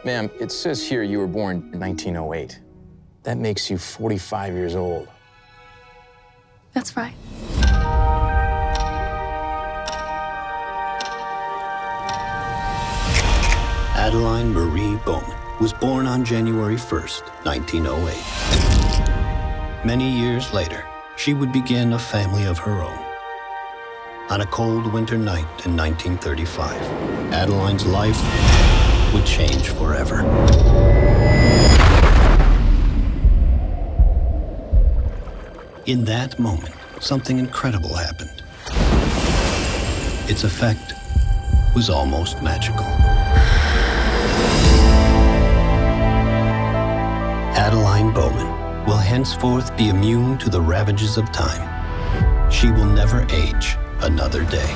Ma'am, it says here you were born in 1908. That makes you 45 years old. That's right. Adaline Marie Bowman was born on January 1st, 1908. Many years later, she would begin a family of her own. On a cold winter night in 1935, Adaline's life would change forever. In that moment, something incredible happened. Its effect was almost magical. Adaline Bowman will henceforth be immune to the ravages of time. She will never age another day.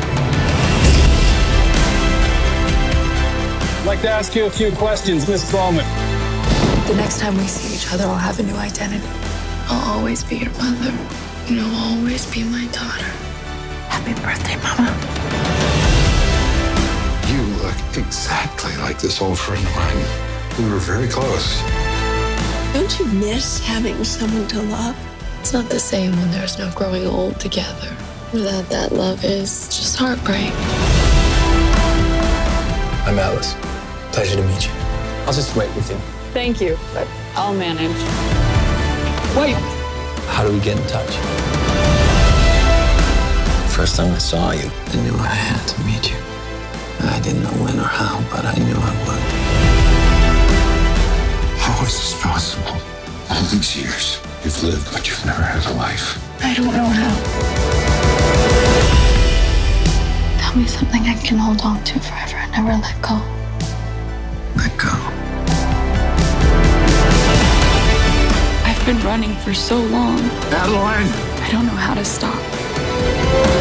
I'd like to ask you a few questions, Miss Bowman. The next time we see each other, I'll have a new identity. I'll always be your mother. And you'll always be my daughter. Happy birthday, Mama. You look exactly like this old friend of mine. We were very close. Don't you miss having someone to love? It's not the same when there's no growing old together. Without that, love is just heartbreak. I'm Ellis. Pleasure to meet you. I'll just wait with you. Thank you, but I'll manage. Wait! How do we get in touch? First time I saw you, I knew I had to meet you. I didn't know when or how, but I knew I would. How is this possible? All these years, you've lived, but you've never had a life. I don't know how. Tell me something I can hold on to forever and never let go. Let go. I've been running for so long. Adaline! I don't know how to stop.